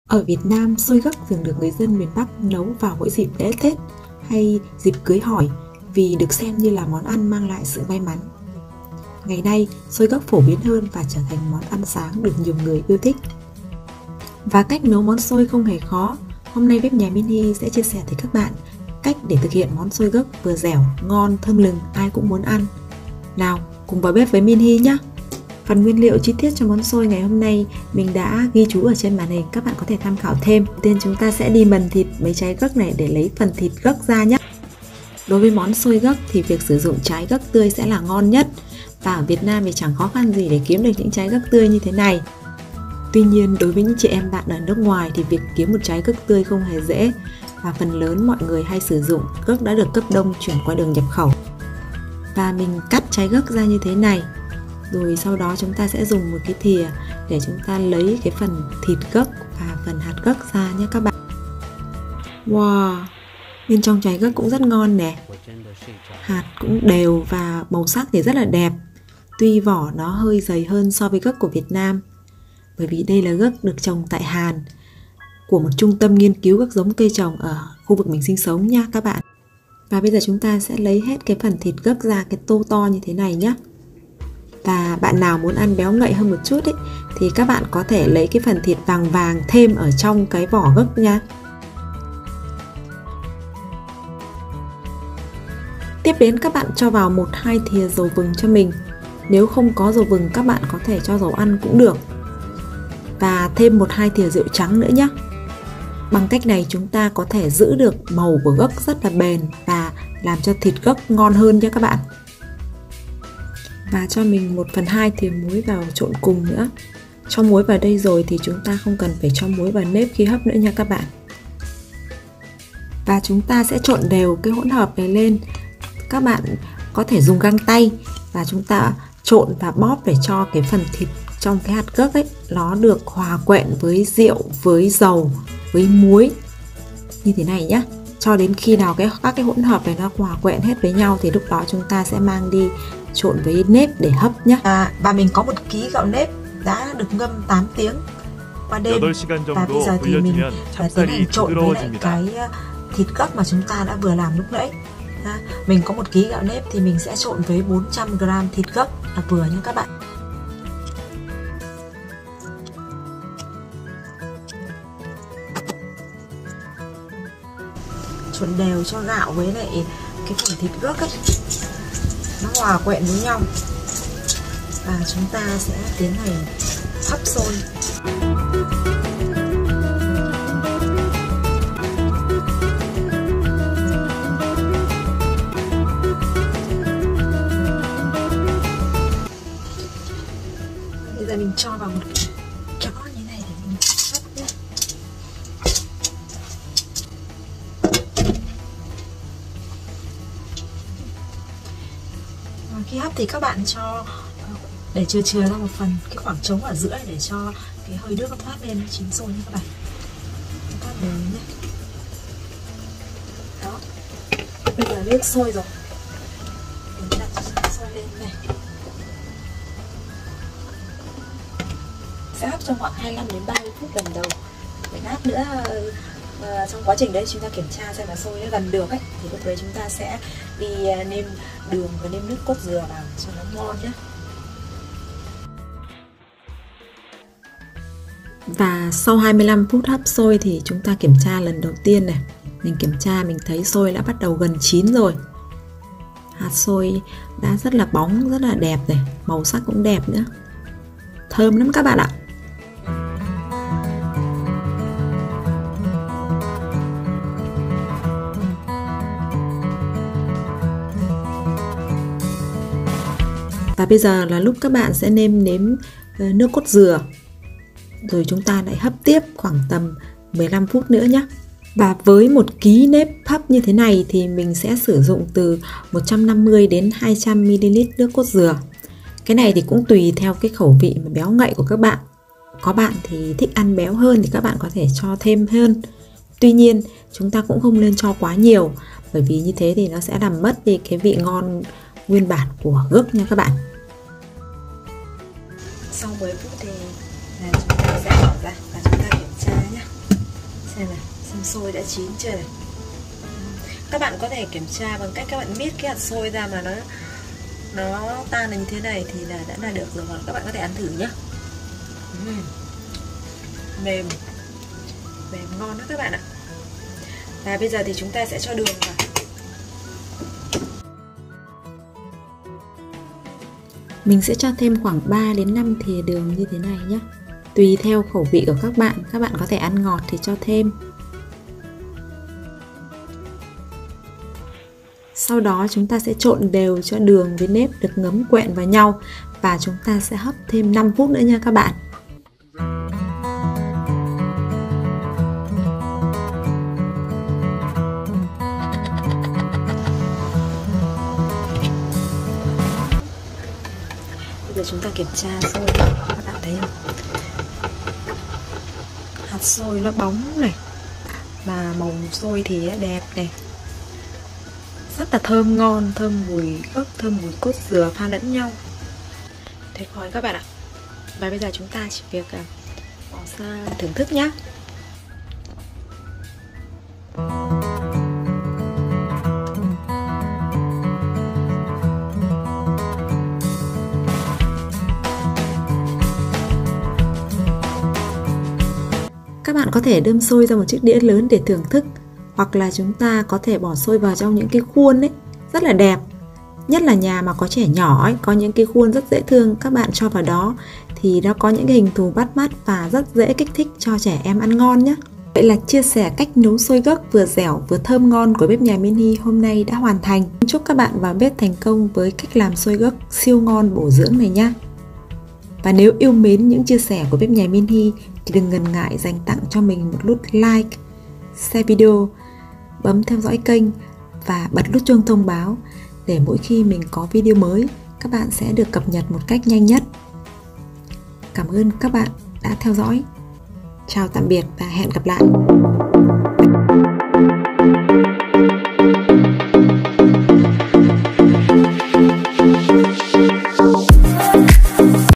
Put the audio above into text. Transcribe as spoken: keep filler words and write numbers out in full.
Ở Việt Nam, xôi gấc thường được người dân miền Bắc nấu vào mỗi dịp lễ Tết hay dịp cưới hỏi vì được xem như là món ăn mang lại sự may mắn. Ngày nay, xôi gấc phổ biến hơn và trở thành món ăn sáng được nhiều người yêu thích. Và cách nấu món xôi không hề khó. Hôm nay bếp nhà Minhy sẽ chia sẻ với các bạn cách để thực hiện món xôi gấc vừa dẻo, ngon, thơm lừng, ai cũng muốn ăn. Nào, cùng vào bếp với Minhy nhé! Phần nguyên liệu chi tiết cho món xôi ngày hôm nay mình đã ghi chú ở trên màn hình, các bạn có thể tham khảo thêm. Đầu tiên chúng ta sẽ đi mần thịt mấy trái gấc này để lấy phần thịt gấc ra nhé. Đối với món xôi gấc thì việc sử dụng trái gấc tươi sẽ là ngon nhất. Và ở Việt Nam thì chẳng khó khăn gì để kiếm được những trái gấc tươi như thế này. Tuy nhiên, đối với những chị em bạn ở nước ngoài thì việc kiếm một trái gấc tươi không hề dễ. Và phần lớn mọi người hay sử dụng gấc đã được cấp đông chuyển qua đường nhập khẩu. Và mình cắt trái gấc ra như thế này. Rồi sau đó chúng ta sẽ dùng một cái thìa để chúng ta lấy cái phần thịt gấc và phần hạt gấc ra nhé các bạn. Wow, bên trong trái gấc cũng rất ngon nè. Hạt cũng đều và màu sắc thì rất là đẹp. Tuy vỏ nó hơi dày hơn so với gấc của Việt Nam, bởi vì đây là gấc được trồng tại Hàn của một trung tâm nghiên cứu các giống cây trồng ở khu vực mình sinh sống nha các bạn. Và bây giờ chúng ta sẽ lấy hết cái phần thịt gấc ra cái tô to như thế này nhé. Và bạn nào muốn ăn béo ngậy hơn một chút ấy, thì các bạn có thể lấy cái phần thịt vàng vàng thêm ở trong cái vỏ gấc nha. Tiếp đến các bạn cho vào một hai thìa dầu vừng cho mình. Nếu không có dầu vừng các bạn có thể cho dầu ăn cũng được. Và thêm một hai thìa rượu trắng nữa nhé. Bằng cách này chúng ta có thể giữ được màu của gấc rất là bền và làm cho thịt gấc ngon hơn nha các bạn. Và cho mình một phần hai thìa muối vào trộn cùng nữa. Cho muối vào đây rồi thì chúng ta không cần phải cho muối vào nếp khi hấp nữa nha các bạn. Và chúng ta sẽ trộn đều cái hỗn hợp này lên. Các bạn có thể dùng găng tay và chúng ta trộn và bóp để cho cái phần thịt trong cái hạt gấc ấy nó được hòa quyện với rượu, với dầu, với muối như thế này nhé. Cho đến khi nào cái các cái hỗn hợp này nó hòa quyện hết với nhau thì lúc đó chúng ta sẽ mang đi trộn với nếp để hấp nhé. À, và mình có một ký gạo nếp đã được ngâm tám tiếng qua đêm. Và bây giờ thì mình tiến hành trộn với lại cái thịt gấc mà chúng ta đã vừa làm lúc nãy. À, mình có một ký gạo nếp thì mình sẽ trộn với bốn trăm gam thịt gấc là vừa nhé các bạn. Trộn đều cho gạo với lại cái phần thịt gấc ấy nó hòa quyện với nhau. Và chúng ta sẽ tiến hành hấp xôi. Bây giờ mình cho vào một chó như này để mình hấp nhé. Khi hấp thì các bạn cho để chừa chừa ra một phần cái khoảng trống ở giữa để cho cái hơi nước nó thoát lên chín xôi nha các bạn. Thoát đều nhé. Đó. Bây giờ nước sôi rồi. Mình đặt sôi lên này. Sẽ hấp trong khoảng hai mươi lăm đến ba mươi phút lần đầu. Để lát nữa uh, trong quá trình đấy chúng ta kiểm tra xem là sôi nó gần được ấy, thì lúc đấy chúng ta sẽ đi nêm đường và nêm nước cốt dừa vào cho nó ngon nhé. Và sau hai mươi lăm phút hấp sôi thì chúng ta kiểm tra lần đầu tiên này. Mình kiểm tra mình thấy sôi đã bắt đầu gần chín rồi. Hạt sôi đã rất là bóng, rất là đẹp này, màu sắc cũng đẹp nữa. Thơm lắm các bạn ạ. Và bây giờ là lúc các bạn sẽ nêm nếm nước cốt dừa. Rồi chúng ta lại hấp tiếp khoảng tầm mười lăm phút nữa nhé. Và với một ký nếp hấp như thế này thì mình sẽ sử dụng từ một trăm năm mươi đến hai trăm mi li lít nước cốt dừa. Cái này thì cũng tùy theo cái khẩu vị mà béo ngậy của các bạn. Có bạn thì thích ăn béo hơn thì các bạn có thể cho thêm hơn. Tuy nhiên chúng ta cũng không nên cho quá nhiều, bởi vì như thế thì nó sẽ làm mất đi cái vị ngon nguyên bản của gấc nha các bạn. Sau mười phút thì là chúng ta sẽ bỏ ra và chúng ta kiểm tra nhé. Đây này, xem xôi đã chín chưa này. Các bạn có thể kiểm tra bằng cách các bạn miết cái hạt xôi ra mà nó nó tan như thế này thì là đã là được rồi. Các bạn có thể ăn thử nhé. uhm. Mềm Mềm ngon đó các bạn ạ. Và bây giờ thì chúng ta sẽ cho đường vào. Mình sẽ cho thêm khoảng ba đến năm thìa đường như thế này nhé. Tùy theo khẩu vị của các bạn, các bạn có thể ăn ngọt thì cho thêm. Sau đó chúng ta sẽ trộn đều cho đường với nếp được ngấm quện vào nhau và chúng ta sẽ hấp thêm năm phút nữa nha các bạn. Bây giờ chúng ta kiểm tra xôi, các bạn thấy không? Hạt xôi nó bóng này, mà màu xôi thì đẹp này, rất là thơm ngon, thơm mùi ớt, thơm mùi cốt dừa pha lẫn nhau, tuyệt vời các bạn ạ. Và bây giờ chúng ta chỉ việc bỏ ra thưởng thức nhé. Các bạn có thể đơm xôi ra một chiếc đĩa lớn để thưởng thức, hoặc là chúng ta có thể bỏ xôi vào trong những cái khuôn ấy, rất là đẹp. Nhất là nhà mà có trẻ nhỏ ấy, có những cái khuôn rất dễ thương, các bạn cho vào đó thì nó có những cái hình thù bắt mắt và rất dễ kích thích cho trẻ em ăn ngon nhé. Vậy là chia sẻ cách nấu xôi gấc vừa dẻo vừa thơm ngon của bếp nhà Mini hôm nay đã hoàn thành. Chúc các bạn vào bếp thành công với cách làm xôi gấc siêu ngon bổ dưỡng này nhé. Và nếu yêu mến những chia sẻ của bếp nhà Mini thì đừng ngần ngại dành tặng cho mình một nút like, share video, bấm theo dõi kênh và bật nút chuông thông báo để mỗi khi mình có video mới các bạn sẽ được cập nhật một cách nhanh nhất. Cảm ơn các bạn đã theo dõi. Chào tạm biệt và hẹn gặp lại.